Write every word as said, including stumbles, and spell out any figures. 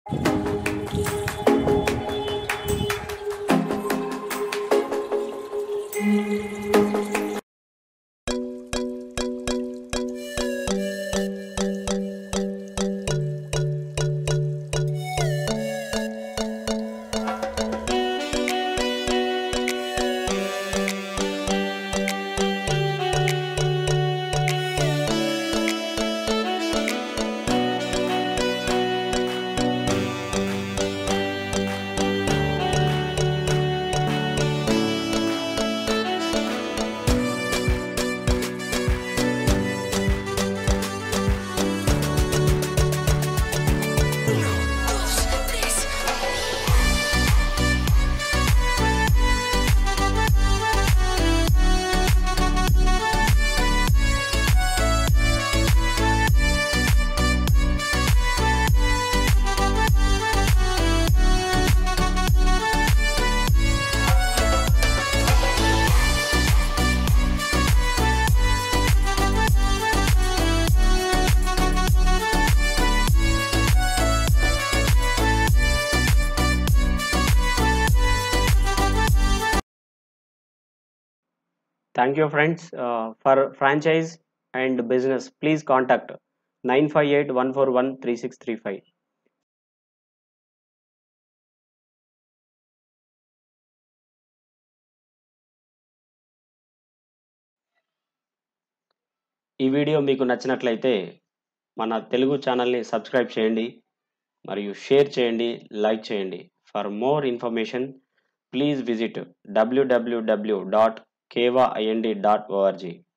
Thank you, friends. Uh, for franchise and business, please contact nine five eight one four one three six three five. ఈ video మీకు నచ్చినట్లయితే మన తెలుగు ఛానల్ని subscribe చేయండి మరియు share చేయండి, లైక్ చేయండి. For more information please visit W W W dot keva I N D dot ORG.